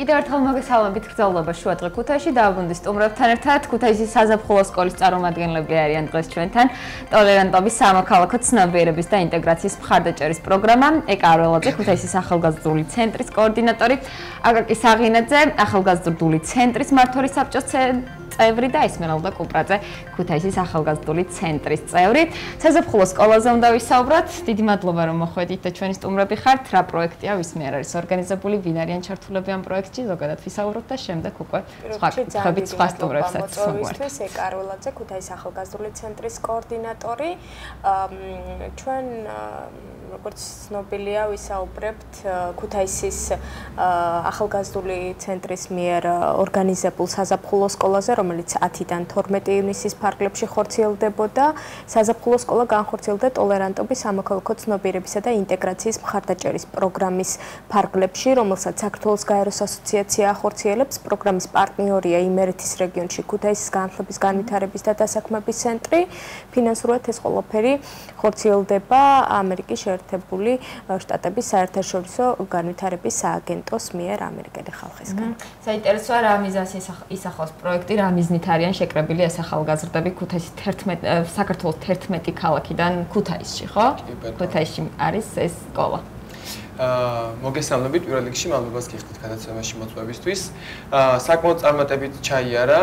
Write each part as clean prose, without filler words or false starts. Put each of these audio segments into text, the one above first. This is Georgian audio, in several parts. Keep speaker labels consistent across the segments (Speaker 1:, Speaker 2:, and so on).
Speaker 1: კიდევ ერთხელ მოგესალმებით გრძელდება შუადღე ქუთაისში დაუბრუნდით სტუმრებთან ერთად ქუთაისის საზაფხულო სკოლის წარმომადგენლები არიან დღეს ჩვენთან ტოლერანტობის სამოქალაქო ცნობიერების და ინტეგრაციის მხარდაჭერის პროგრამა ეკავრელაძე ქუთაისის ახალგაზრდული ცენტრის კოორდინატორი აკაკი საღინაძე ახალგაზრდული ცენტრის მმართველი საბჭოს წევრი და ესმერალდა კუპრაძე ქუთაისის ახალგაზრდული ცენტრის წევრი საზაფხულო სკოლაზე უნდა ვისაუბროთ დიდი მადლობა რომ მოხვედით და ჩვენი სტუმრები ხართ რა პროექტია ვის მიერ არის ორგანიზებული ვინ არიან ჩართულები ამ პროექტში ზოგადად ვისაუბროთ და შემდეგ უკვე სხვა კითხვებით სხვა სტუმრებსაც
Speaker 2: მოგვართ ეკავრელაძე ქუთაისის ახალგაზრდული ცენტრის კოორდინატორი ჩვენ როგორც ცნობილია ვისაუბრებთ ქუთაისის ახალგაზრდული ცენტრის მიერ ორგანიზებულ საზაფხულო სკოლაზე რომელიც 10-დან 12 ივნისის ფარგლებში ხორციელდებოდა. საზაფხულო სკოლა განხორციელდა ტოლერანტობის სამოქალაქო ცნობიერებისა და ინტეგრაციის მხარდაჭერის პროგრამის ფარგლებში, რომელსაც საქართველოს გაეროს ასოციაცია ახორციელებს. პროგრამის პარტნიორია იმერეთის რეგიონში ქუთაისის განათლების, განვითარების და დასაქმების ცენტრი. ფინანსურად ეს ყველაფერი ხორციელდება ამერიკის შეერთებული შტატების საერთაშორისო განვითარების სააგენტოს მიერ ამერიკელი ხალხისგან.
Speaker 1: საინტერესოა რა მიზანს ისახავს პროექტი რა მიზნით არიან შეკრებილი ეს ახალგაზრდები ქუთაისის 11 საქართველოს 11 ქალაქიდან ქუთაისში, ხო? ქუთაისში არის ეს სკოლა.
Speaker 3: მოგესალმებით პირველ რიგში მადლობას გიხდით გადაცემაში მოწვევისთვის. საკმაოდ წარმატებით ჩაიარა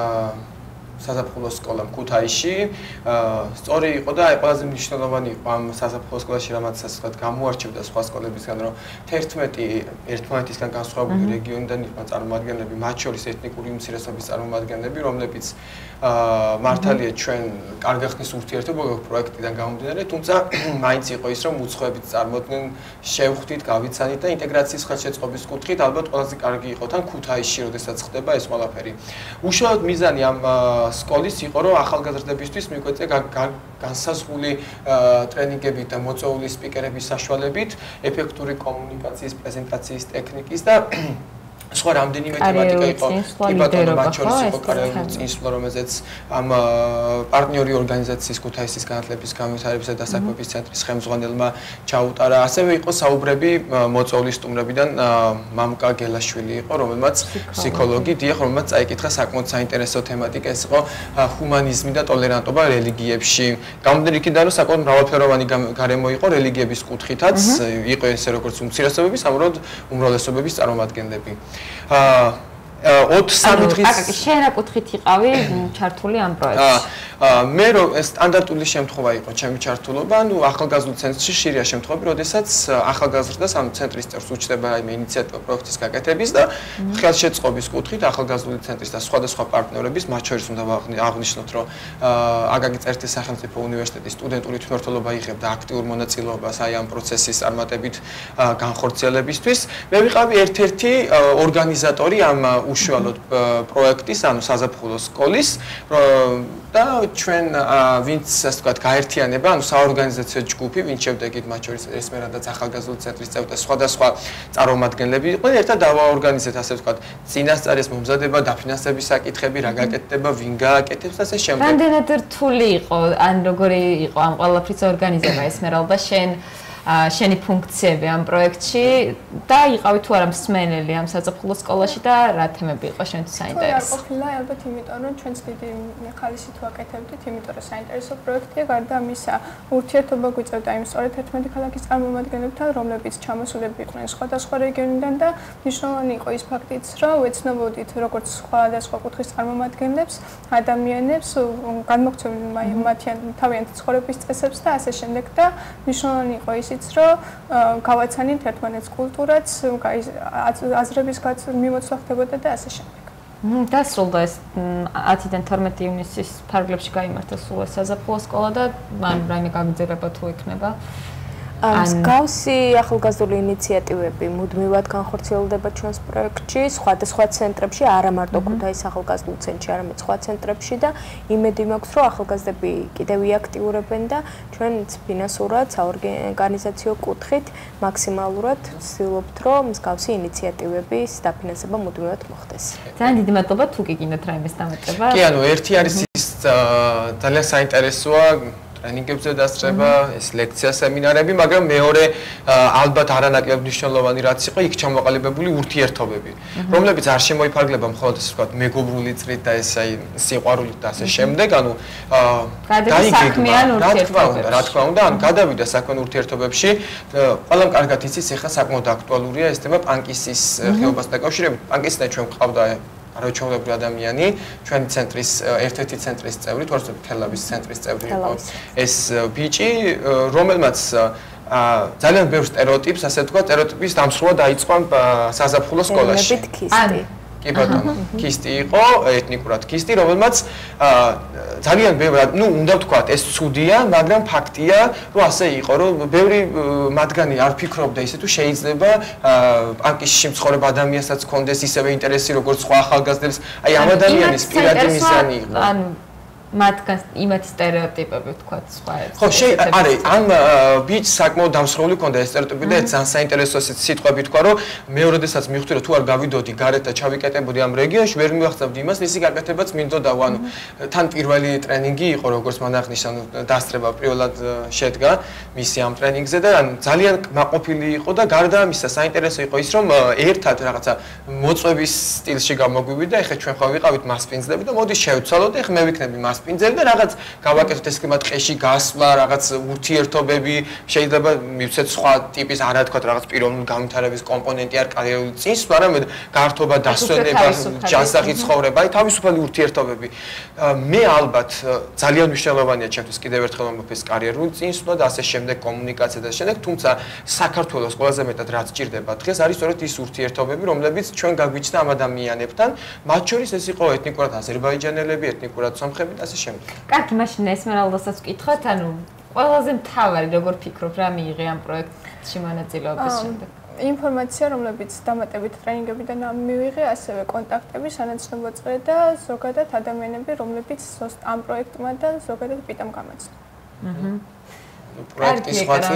Speaker 3: საზაფხულო სკოლა ქუთაისში. სწორი იყო და ყველაზე მნიშვნელოვანი იყო ამ საზაფხულო სკოლაში რამაც ასე ვთქვათ გამოარჩევდა სხვა სკოლებისგან რომ 11 ერთმანეთისგან განსხვავებული რეგიონიდან იყვნენ წარმომადგენლები, მათ შორის ეთნიკური უმცირესობის წარმომადგენლები, რომლებიც მართალია ჩვენ კარგი ხნის ურთიერთობა პროექტიდან გამომდინარე, თუმცა მაინც იყო ის რომ უცხოებით წარმოდნენ, შევხვდით, გავიცანით და ინტეგრაციის ხელშეწყობის კუთხით ალბათ ყველაზე კარგი იყო თან ქუთაისში, როდესაც ხდება ეს ყველაფერი. უშუალოდ მიზანი ამ სკოლის იყო რომ ახალგაზრდებისთვის მიგვეწია განსაზღვრული ტრენინგებით და მოწვეული სპიკერების საშუალებით ეფექტური კომუნიკაციის, პრეზენტაციის ტექნიკის და სხვა რამდენიმე თემატიკა იყო. კი ბატონო, მათ შორის იყო კარიერული წინსვლა, რომელზეც ამ პარტნიორი ორგანიზაციის ქუთაისის განათლების, განვითარების და დასაქმების ცენტრის ხელმძღვანელმა ჩაუტარა. ასევე იყო საუბრები მოწვეული სტუმრებიდან მამკა გელაშვილი იყო, რომელმაც ფსიქოლოგი, დიახ, რომელმაც წაიკითხა საკმაოდ საინტერესო თემატიკა, ეს იყო ჰუმანიზმი და ტოლერანტობა რელიგიებში. გამომდინარე იქიდან, რომ საკმაოდ მრავალფეროვანი გარემო იყო რელიგიების კუთხითაც, იყო ესე როგორც უმცირესობების, ამავდროულად უმრავლესობების წარმომადგენლები. 23 დღის
Speaker 1: აკაკი შენ რა კუთხით იყავი ჩართული ამ პროექტში?
Speaker 3: მე რო სტანდარტული შემთხვევა იყო ჩემი ჩართულობა, ანუ ახალგაზრდულ ცენტრში ხშირია შემთხვევები, როდესაც ახალგაზრდას ამ ცენტრის წევრს უჩნდება იმ ინიციატივა პროექტის გაკეთების და ხელშეწყობის კუთხით ახალგაზრდული ცენტრის და სხვადასხვა პარტნიორების, მათ შორის უნდა აღვნიშნოთ, რომ აკაკი წერეთის სახელმწიფო უნივერსიტეტის სტუდენტური თმერთლობა იღებდა აქტიურ მონაწილეობას აი ამ პროცესის წარმატებით განხორციელებისთვის. მე ვიყავი ერთ-ერთი ორგანიზატორი ამ უშუალოდ პროექტის, ანუ საზაფხულო სკოლის და ჩვენ ვინც ასე ვთქვათ გაერთიანება, ანუ საორგანიზაციო ჯგუფი, ვინც შევდეგით მათ შორის ესმერალდაც ახალგაზრდული ცენტრის წევრი და სხვადასხვა წარმომადგენლები იყვნენ, ერთად დავაორგანიზეთ ასე ვთქვათ წინასწარის მომზადება, დაფინანსების საკითხები, რა გაკეთდება, ვინ გააკეთებს და ასე შემდეგ.
Speaker 1: რამდენად რთული იყო, ან როგორი იყო ამ ყველაფრის ორგანიზება ესმერალდა შენი ფუნქციები ამ პროექტში და იყავი თუ არა მსმენელი ამ საზაფხულო სკოლაში და რა თემები იყო შენთვის საინტერესო?
Speaker 4: არ ყოფილა ალბათ იმიტომ რომ ჩვენც დიდი ხალისით ვაკეთებდით, იმიტომ რომ საინტერესო პროექტია, გარდა ამისა ურთიერთობა გვიწევდა იმ სწორედ 11 ქალაქის წარმომადგენლებთან, რომლებიც ჩამოსულები იყვნენ სხვადასხვა რეგიონიდან და მნიშვნელოვანი იყო ის ფაქტიც, რომ ვეცნობოდით როგორც სხვადასხვა კუთხის წარმომადგენლებს, ადამიანებს, განმოქცევდნენ მათი თავიანთი ცხოვრების წესებს და ასე შემდეგ და მნიშვნელოვანი იყო ის რომ გავაცანით ერთმანეთს კულტურაც, აზრების მიმოცვლა ხდებოდა და ასე შემდეგ.
Speaker 1: დასრულდა ეს 10-დან 12 ივნისის ფარგლებში გაიმართა სულ ეს საზაფხულო სკოლა და რაიმე გაგრძელება თუ იქნება?
Speaker 2: მსგავსი ახალგაზრდული ინიციატივები მუდმივად განხორციელდება ჩვენს პროექტში, სხვადასხვა ცენტრებში, არა მარტო ქუთაისის ახალგაზრდულ ცენტრში, არამედ სხვა ცენტრებში და იმედი მაქვს, რომ ახალგაზრდები კიდევ იაქტიურებენ და ჩვენც ფინანსურად, საორგანიზაციო კუთხით მაქსიმალურად ვცდილობთ, რომ მსგავსი ინიციატივების დაფინანსება მუდმივად მოხდეს.
Speaker 1: ძალიან დიდი მადლობა თუ გიგინდათ რაიმეს დამატება.
Speaker 3: კი, ანუ ერთი არის ის ძალიან საინტერესოა ტრენინგებზე დასწრება, ეს ლექცია, სემინარები, მაგრამ მეორე ალბათ არანაკლებ მნიშვნელოვანი რაც იყო, იქ ჩამოყალიბებული ურთიერთობები, რომლებიც არ შემოიფარგლება მხოლოდ ასე ვთქვათ, მეგობრული წრით და ეს აი სიყვარულით და ასე შემდეგ, ანუ რა თქმა უნდა, ან გადავიდა საქმიან ურთიერთობებში, ყველამ კარგად იცის, ეხლა საკმაოდ აქტუალურია ეს თემა პანკისის ხეობასთან დაკავშირებით. პანკისთან ჩვენ გვყავდა არაჩვეულებრივი ადამიანი, ჩვენი ცენტრის ერთ-ერთი ცენტრის წევრი, თორსა თელავის ცენტრის წევრი იყო ეს ბიჭი, რომელმაც ძალიან ბევრ სტერეოტიპს, ასე ვთქვათ, სტერეოტიპის დამსხვრევა დაიწყო საზაფხულო სკოლაში. კი ბატონო, ქისტი იყო, ეთნიკურად ქისტი, რომელმაც ძალიან ბევრი, უნდა ვთქვათ, ეს ცუდია, მაგრამ ფაქტია, რომ ასე იყო, რომ ბევრი მათგანი არ ფიქრობდა ისე თუ შეიძლება პანკისში მცხოვრებ ადამიანსაც ჰქონდეს ისევე ინტერესი, როგორც სხვა ახალგაზრდებს, აი ამ ადამიანის პირადი მიზანი იყო.
Speaker 1: მათგან იმათ სტერეოტიპები ვთქვათ სხვა ეს.
Speaker 3: ხო, არის, ამ ბიჭს საკმაოდ დამსხვრეული ჰქონდა ეს სტერეოტიპი და ძალიან საინტერესო სიტყვები თქვა, რომ მე როდესაც მივხვდი, რომ თუ არ გავიდოდი გარეთ და ჩავიკეტებოდი ამ რეგიონში, ვერ მივახსოვდი იმას, მისი გაკეთებაც მინდოდა, ანუ თან პირველი ტრენინგი იყო, როგორც მან აღნიშნა, დასწრება პირველად შედგა მისი ამ ტრენინგზე და ძალიან კმაყოფილი იყო და გარდა ამისა, საინტერესო იყო ის, რომ ერთად რაღაცა მოწვევის სტილში გამოგვივიდა, ეხლა ჩვენ ხო ვიყავით მასპინძლები და მოდი შევცვალოთ, ეხლა მე ვიქნები მასპინძელი და რაღაც გავაკეთოთ ეს კლიმატ ყეში გასვლა, რაღაც ურთიერთობები, შეიძლება მივცეთ სხვა ტიპის არა თქვა რაღაც პიროვნული განვითარების კომპონენტი არ კარიერული წინსვლა, არამედ გართობა, დასვენება, ჯანსაღი ცხოვრება, აი თავისუფალი ურთიერთობები. მე ალბათ ძალიან მნიშვნელოვანია ჩემთვის კიდევ ერთხელ მომფეს კარიერული წინსვლა და ასე შემდეგ კომუნიკაცია და შემდეგ, თუმცა საქართველოს ყველაზე მეტად რაც ჭირდება დღეს არის სწორედ ის ურთიერთობები, რომლებიც ჩვენ გაგვიჩნდა ამ ადამიანებთან, მათ შორის ეს იყო ეთნიკურად აზერბაიჯანელები, ეთნიკურად სომხები და ასე შემდეგ.
Speaker 1: კარგი, მაშინ ესმერალდასაც ვკითხოთ, ანუ ყველაზე მთავარი როგორ ფიქრობ რა მიიღე ამ პროექტში მონაწილეობის შემდეგ?
Speaker 4: ინფორმაცია, რომლებიც დამატებით ტრენინგებიდან მივიღე, ასევე კონტაქტები, სანაცნობო წრე და ზოგადად ადამიანები, რომლებიც ამ პროექტმა და ზოგადად პიტამ გამაცნო.
Speaker 3: პროექტის ხალხი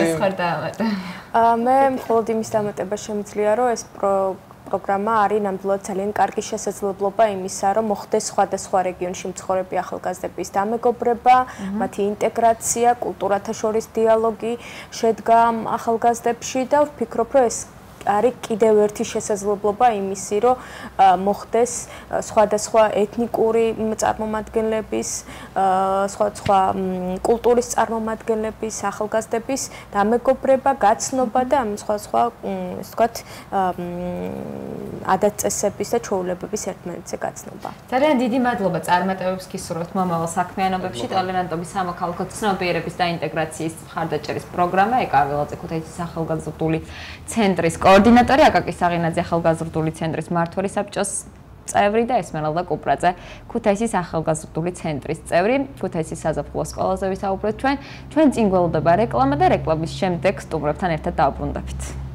Speaker 2: მე მხოლოდ იმის დამატება შემიძლია, რომ ეს პროგრამა არის ნამდვილად ძალიან კარგი შესაძლებლობა იმისა, რომ მოხდეს სხვადასხვა რეგიონში მცხოვრები ახალგაზრდების დამეგობრება, მათი ინტეგრაცია, კულტურათა შორის დიალოგი შედგა ახალგაზრდებში და ვფიქრობ, რომ ეს არის კიდევ ერთი შესაძლებლობა იმისი, რომ მოხდეს სხვადასხვა ეთნიკური წარმომადგენლების, სხვადასხვა კულტურის წარმომადგენლების, ახალგაზრდების დამეგობრება, გაცნობა და ამ სხვადასხვა, ასე ვთქვათ, ადათ-წესების და ჩვეულებების ერთმანეთზე გაცნობა.
Speaker 1: ძალიან დიდი მადლობა წარმატებებს გისურვებთ მომავალ საქმიანობებში. ტოლერანტობის სამოქალაქო ცნობიერების და ინტეგრაციის მხარდაჭერის პროგრამა ეკაველაძე ქუთაისის ახალგაზრდული ცენტრის კოორდინატორი, აკაკი საღინაძე ახალგაზრდული ცენტრის მმართველი საბჭოს წევრი და ესმერალდა კუპრაძე ქუთაისის ახალგაზრდული ცენტრის წევრი. ქუთაისის საზაფხულო სკოლაზე ვისაუბრეთ ჩვენ წინ გველოდება რეკლამა და რეკლამის შემდეგ სტუმრებთან ერთად დავბრუნდებით.